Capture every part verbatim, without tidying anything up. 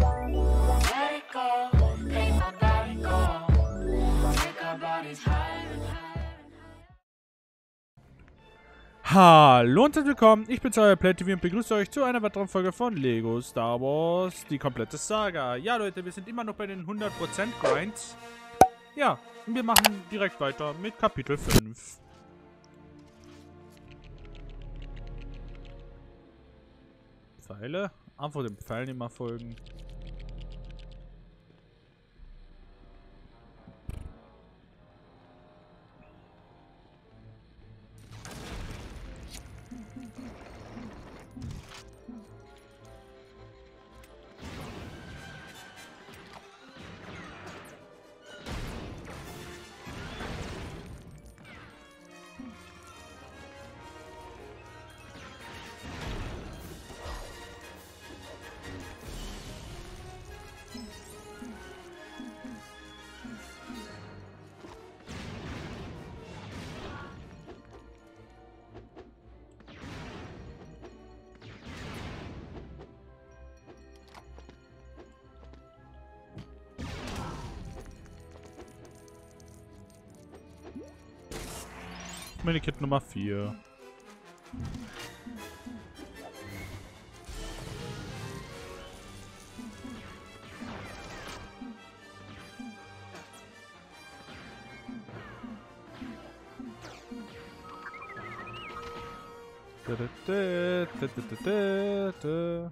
Let it go, make my body go. Take our bodies higher and higher. Hallo und herzlich willkommen, ich bin's, euer PlayTV und begrüße euch zu einer weiteren Folge von Lego Star Wars, die komplette Saga. Ja Leute, wir sind immer noch bei den hundert Prozent Grinds. Ja, und wir machen direkt weiter mit Kapitel fünf. Pfeile? Einfach dem Pfeil nicht mehr folgen. Medikit Nummer vier. Da, da, da, da, da, da, da.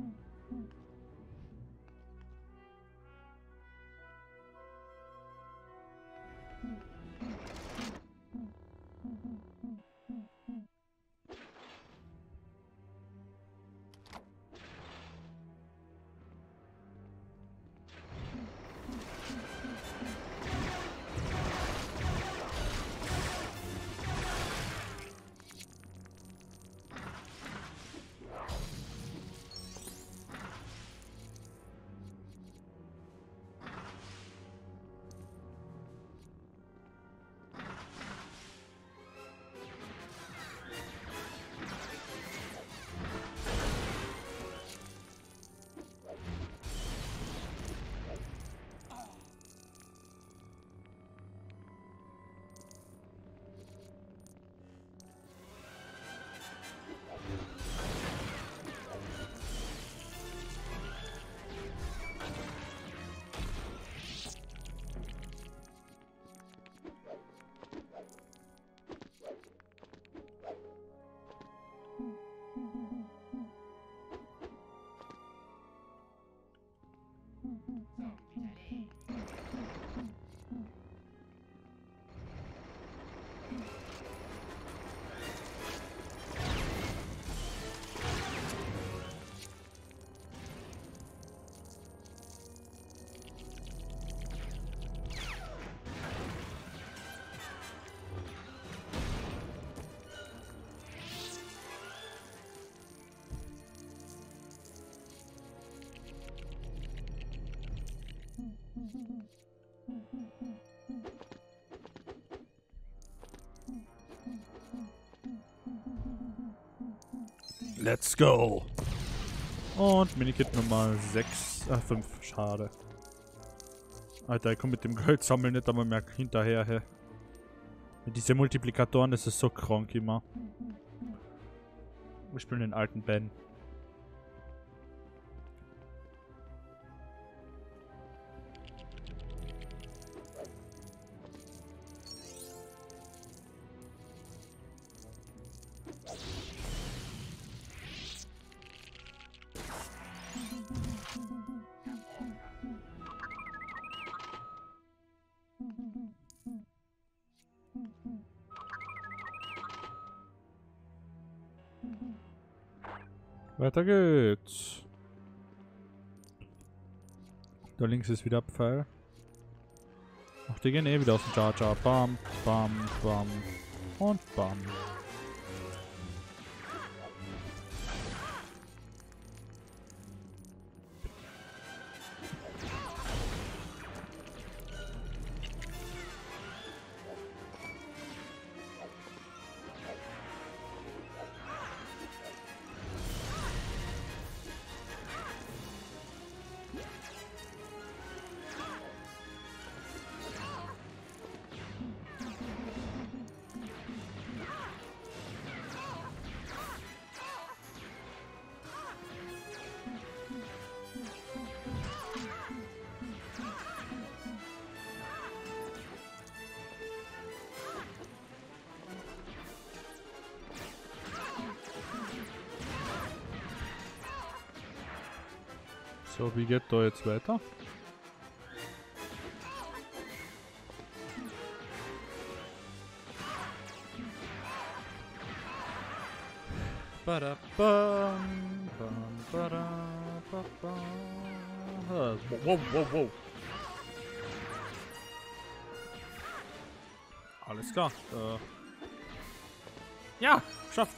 Let's go! Und Minikit Nummer sechs, äh fünf, schade. Alter, ich komme mit dem Gold sammeln nicht einmal mehr hinterher, hä. Mit diesen Multiplikatoren, das ist so krank immer. Wir spielen den alten Ben. Weiter geht's. Da links ist wieder Pfeil. Ach, die gehen eh wieder aus dem Jar Jar. Bam, bam, bam und bam. So, wie geht da jetzt weiter? Badabam, bam, badababam. Ah, Wow, wow, wow. Alles klar. Äh. Ja, schafft.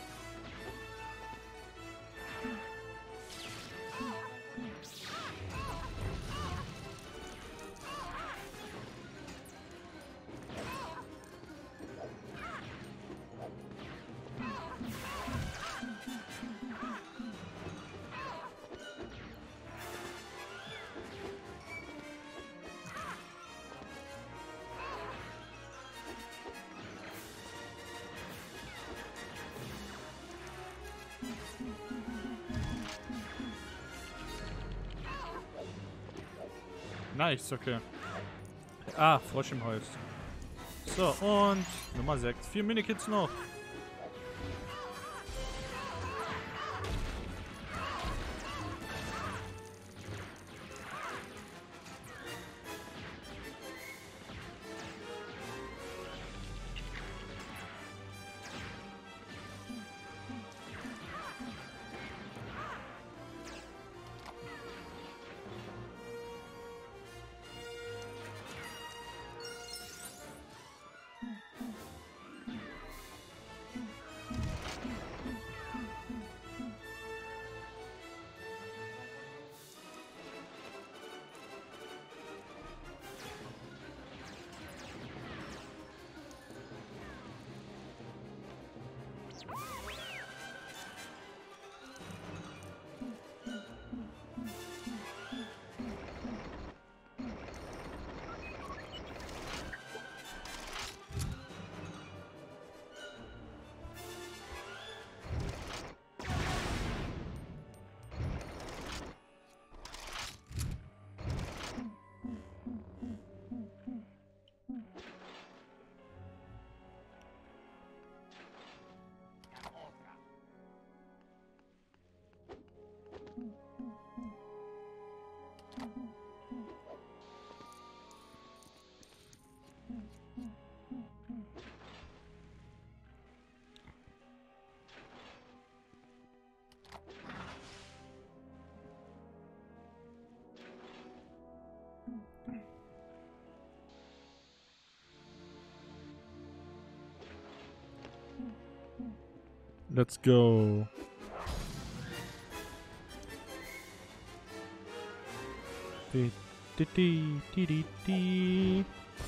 Nice, okay. Ah, Frosch im Holz. So, und Nummer sechs. Vier Minikits noch. Let's go. Di, di, di, di, di, di.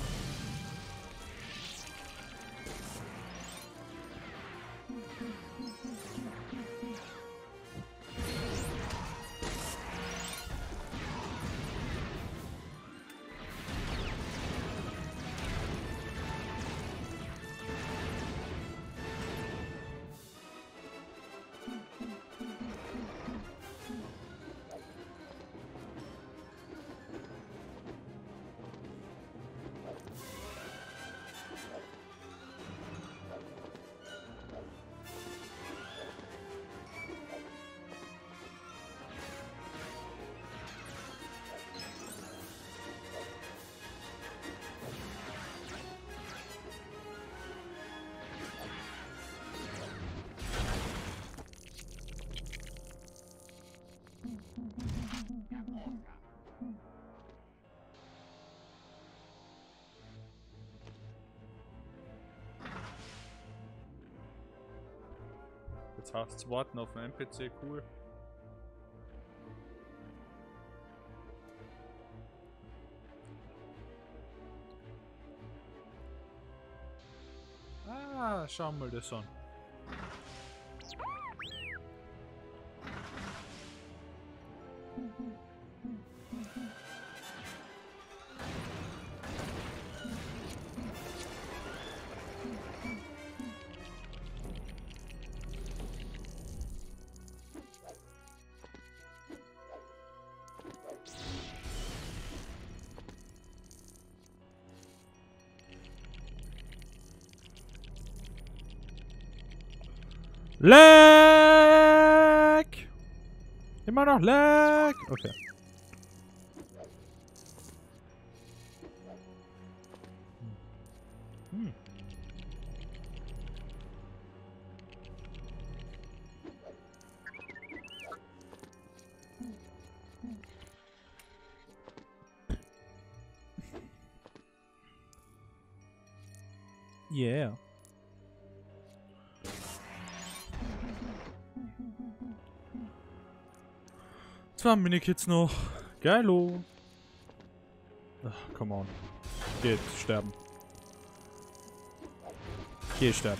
Jetzt heißt es warten auf einen N P C, cool. Ah, schauen wir mal das an. Lag! Immer noch Lag! Okay. Yeah. Zwei Minikids noch. Geilo. Ach, come on. Geht, sterben. Geh sterben.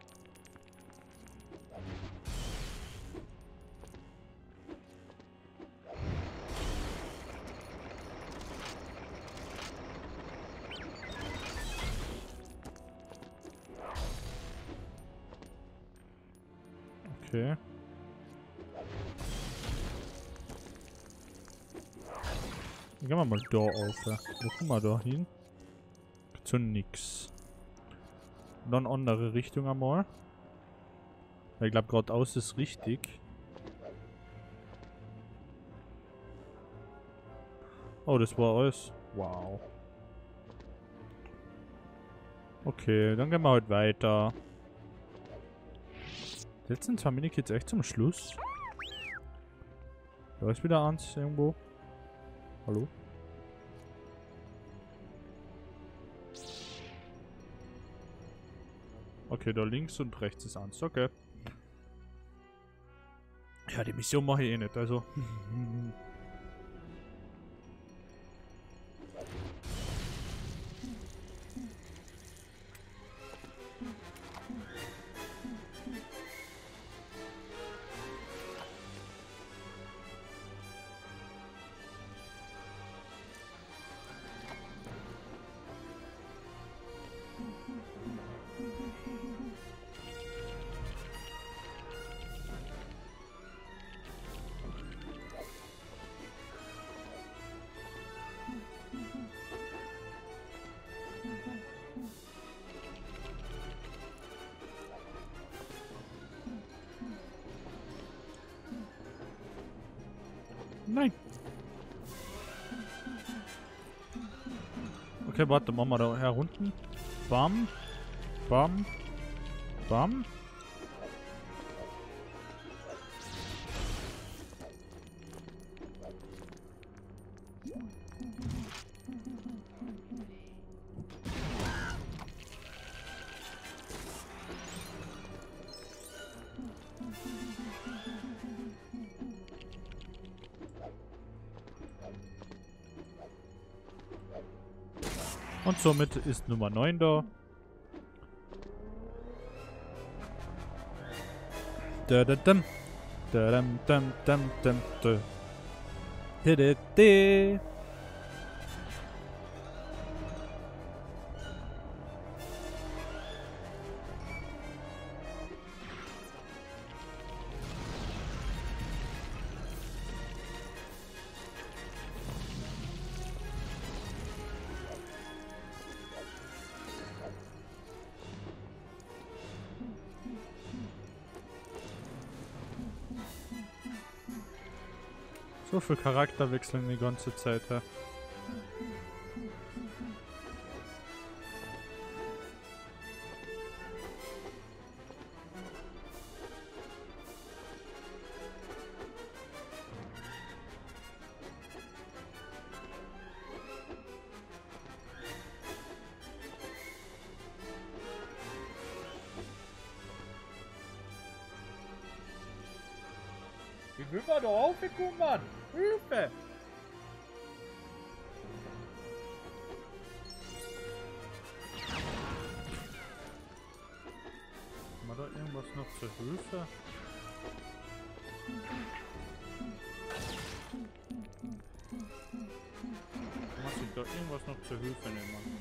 Okay. Dann gehen wir mal da auf. Ja. Wo kommen wir da hin? Zu nix. Und dann andere Richtung einmal. Weil ich glaube geradeaus ist richtig. Oh, das war alles. Wow. Okay, dann gehen wir halt weiter. Jetzt sind zwei Minikids echt zum Schluss. Da ist wieder eins irgendwo. Hallo? Okay, da links und rechts ist eins. Okay. Ja, die Mission mache ich eh nicht, also. Nein. Okay, warte, machen wir da herunten. Bam. Bam. Bam. Und somit ist Nummer neun da. Da da dum. Da dum dum dum dum da. Da da da. So viel Charakterwechseln die ganze Zeit, ja. Wie will man da aufgekommen, Mann? Hilfe! Haben wir da irgendwas noch zur Hilfe? Muss ich da irgendwas noch zur Hilfe nehmen?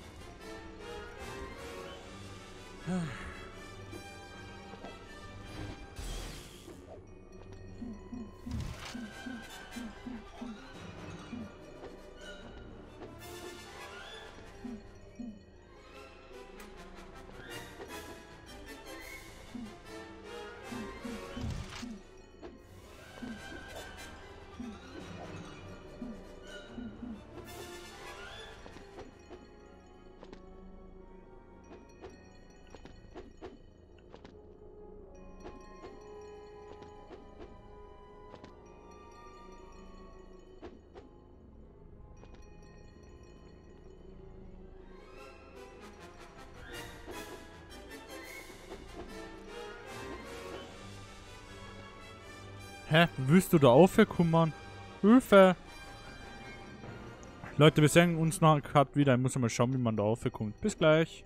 Hä? Willst du da aufkommen? Hilfe! Leute, wir sehen uns nach Cut wieder. Ich muss mal schauen, wie man da aufkommt. Bis gleich.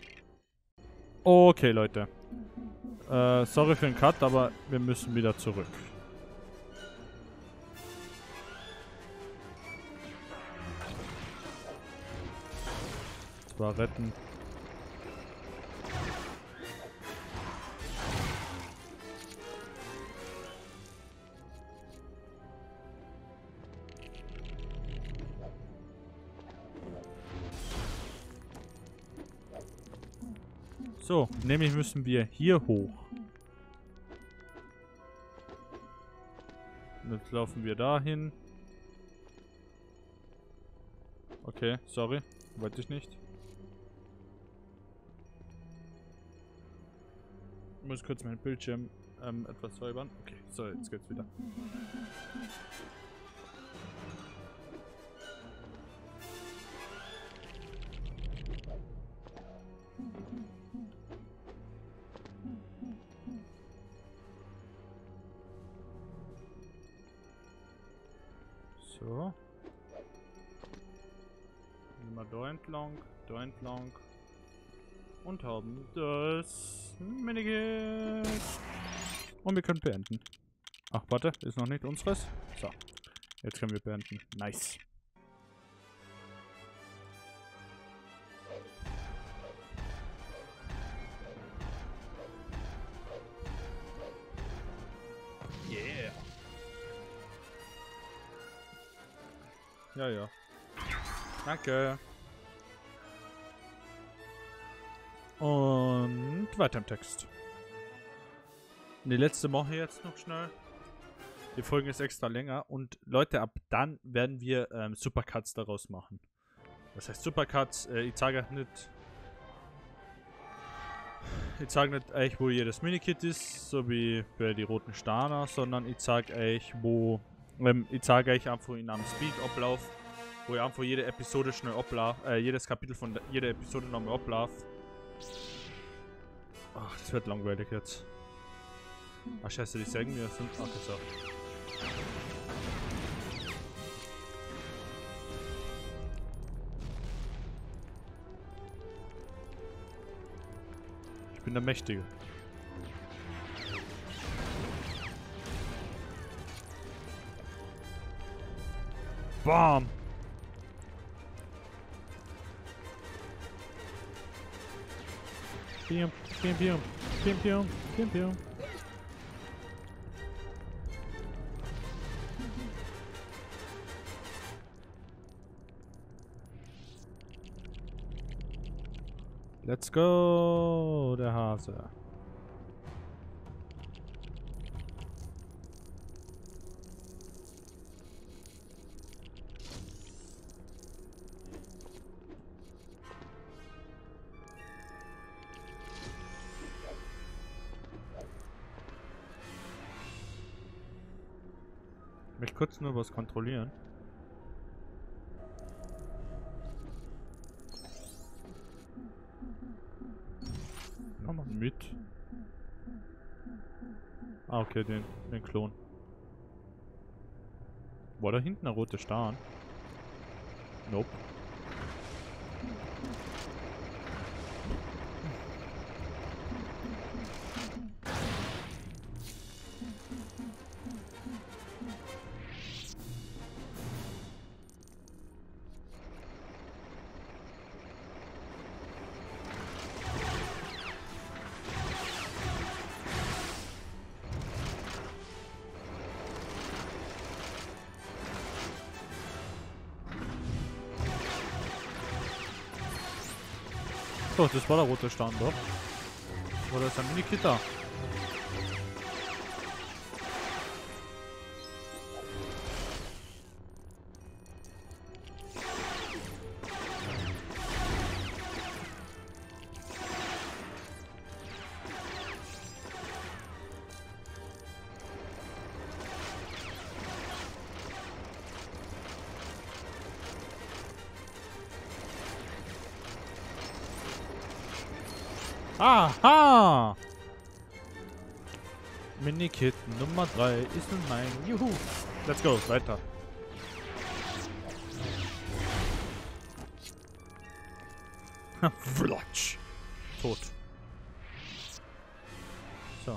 Okay, Leute. Äh, sorry für den Cut, aber wir müssen wieder zurück. Zwar retten. So, nämlich müssen wir hier hoch. Und jetzt laufen wir dahin. Okay, sorry. Wollte ich nicht. Ich muss kurz meinen Bildschirm ähm, etwas säubern. Okay, so, jetzt geht's wieder. So. Gehen wir da entlang, da entlang. Und haben das Minigame. Und wir können beenden. Ach, warte, ist noch nicht unseres. So. Jetzt können wir beenden. Nice. Yeah. Ja, ja. Danke. Und weiter im Text. Die letzte mache ich jetzt noch schnell. Die Folge ist extra länger. Und Leute, ab dann werden wir ähm, Supercuts daraus machen. Das heißt Supercuts, äh, ich zeige euch nicht... Ich zeige nicht euch, wo jedes Minikit ist, so wie bei die roten Sterne, sondern ich zeige euch, wo... Ähm, ich zeige euch einfach in einem Speed-Ablauf, wo ich einfach jede Episode schnell ablaufe, äh, jedes Kapitel von der, jeder Episode nochmal ablaufe. Ach, das wird langweilig jetzt. Ach scheiße, die sagen mir sind. Okay, so. Ich bin der Mächtige. Bam! Pium, pium, pium, pium, pium, pium, pium. Let's go, der Hase. Ich möchte kurz nur was kontrollieren. Nochmal mit. Ah, okay, den, den Klon. War da hinten ein roter Stern? Nope. Doch, das war der rote Stern, doch. Oder ist ein Minikit da? Aha! Minikit Nummer drei ist nun mein. Juhu. Let's go, weiter. Flotsch. Tot. So.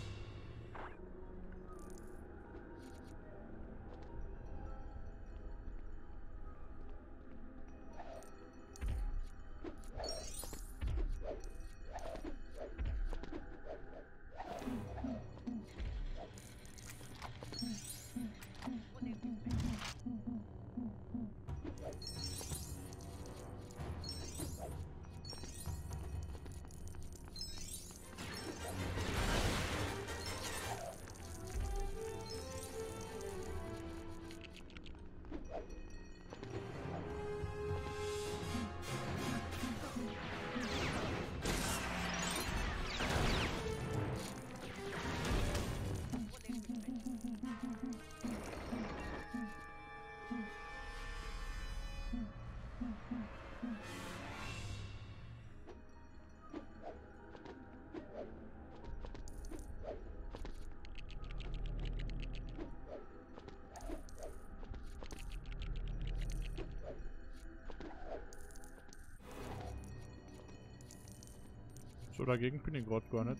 So dagegen bin ich gerade gar nicht.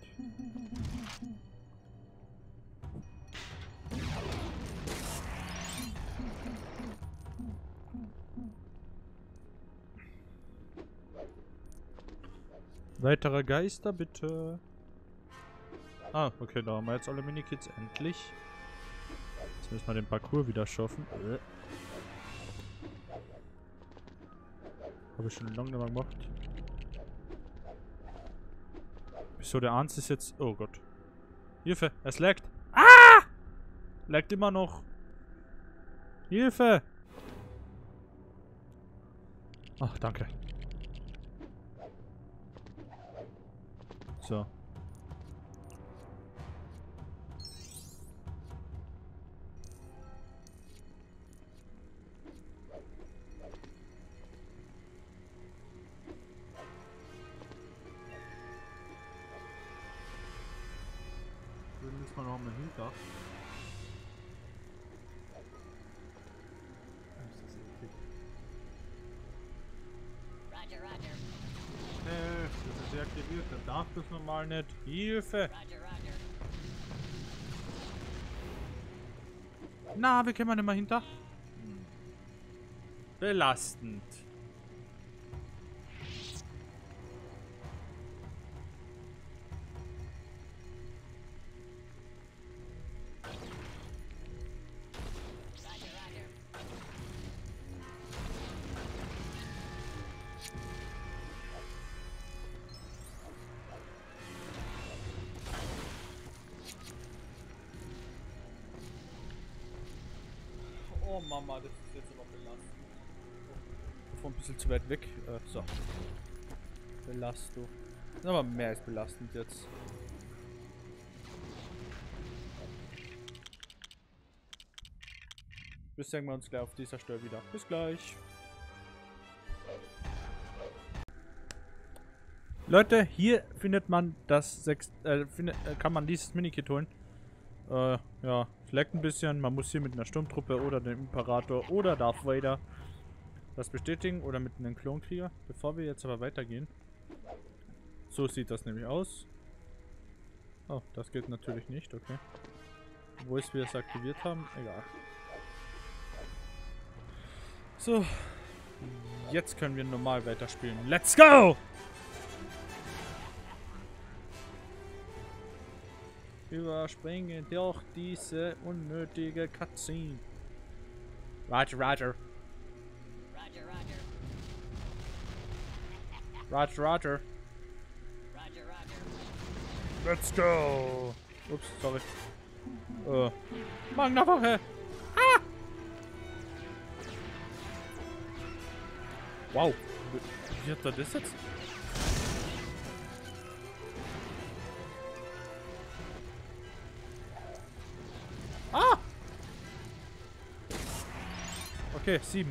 Weitere Geister bitte. Ah, okay, da haben wir jetzt alle Minikits endlich. Jetzt müssen wir den Parcours wieder schaffen. Äh. Habe ich schon lange nicht mehr gemacht. Wieso der eins ist jetzt... Oh Gott. Hilfe, es laggt. Ah! Laggt immer noch. Hilfe! Ach, danke. So. Dann müssen wir noch mal hinter. Roger, Roger. Äh, das ist deaktiviert, das darf das normal nicht. Hilfe! Roger, Roger. Na, wie können wir nicht mal hinter? Hm. Belastend. Roger, Roger. Oh Mama, das ist jetzt aber belastend. Von ein bisschen zu weit weg. Äh, so. Belastung. Das ist aber mehr als belastend jetzt. Wir sehen wir uns gleich auf dieser Stelle wieder. Bis gleich. Leute, hier findet man das sechs, äh, findet, äh, kann man dieses Minikit holen. Äh, ja, es leckt ein bisschen. Man muss hier mit einer Sturmtruppe oder dem Imperator oder Darth Vader das bestätigen oder mit einem Klonkrieger. Bevor wir jetzt aber weitergehen. So sieht das nämlich aus. Oh, das geht natürlich nicht, okay. Wo ist wir es aktiviert haben? Egal. So. Jetzt können wir normal weiterspielen. Let's go! Überspringen durch diese unnötige Cutscene. Roger, Roger. Roger, Roger. Roger, Roger. Roger, Roger. Let's go! Ups, sorry. Äh. Magnawache! Ah! Wow. Wie hat er das jetzt? Ah! Okay, sieben.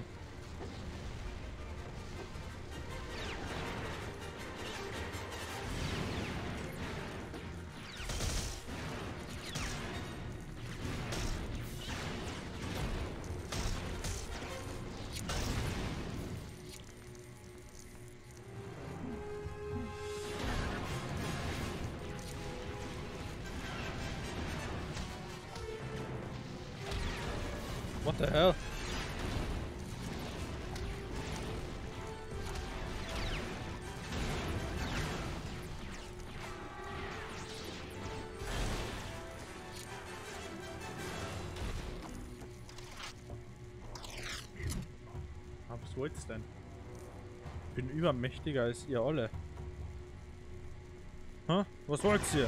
What the hell? Ah, was wollt's denn? Ich bin übermächtiger als ihr alle. Hä? Was wollt's ihr?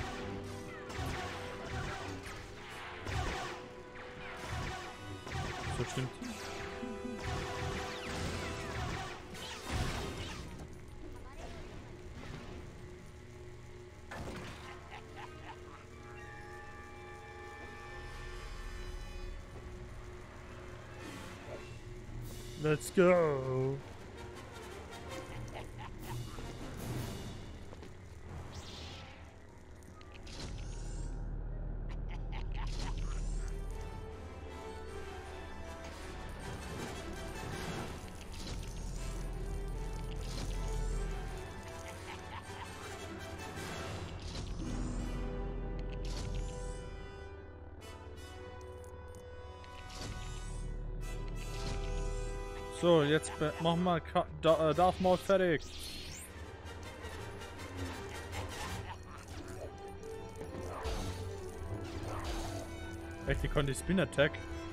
So stimmt. Let's go. So, jetzt machen wir Ka da äh, Darth Maul fertig. Echt, die konnte ich Spin Attack.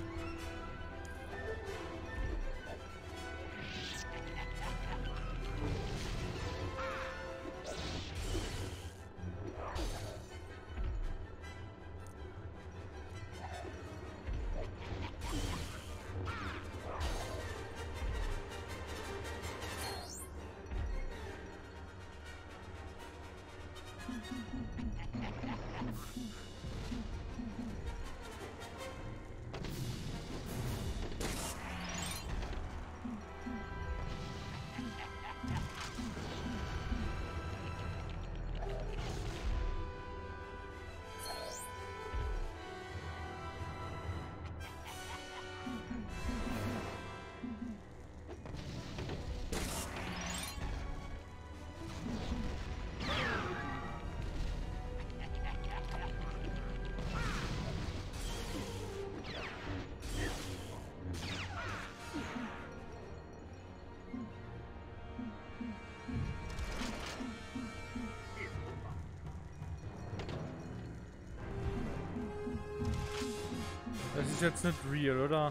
Das ist jetzt nicht real, oder?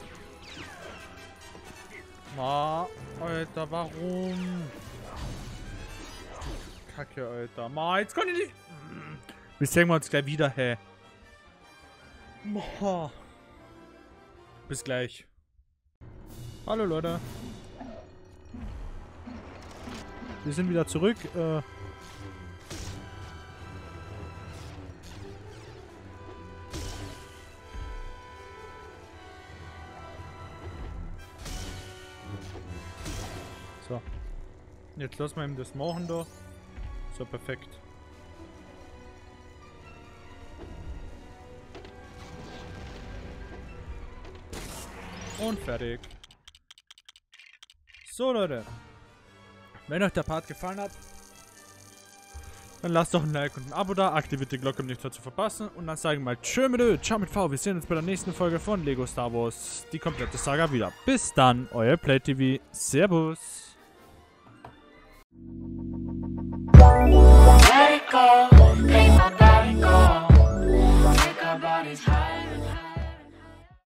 Ma, Alter, warum? Kacke, Alter. Ma, jetzt kann ich nicht. Wir sehen wir uns gleich wieder, hä? Ma. Bis gleich. Hallo, Leute. Wir sind wieder zurück. Äh. So. Jetzt lassen wir ihm das machen da. So, perfekt. Und fertig. So, Leute. Wenn euch der Part gefallen hat, dann lasst doch ein Like und ein Abo da, aktiviert die Glocke, um nichts mehr zu verpassen. Und dann sagen wir mal tschö mit Ö, ciao mit V. Wir sehen uns bei der nächsten Folge von Lego Star Wars, die komplette Saga wieder. Bis dann, euer PlayTV. Servus. Let it go.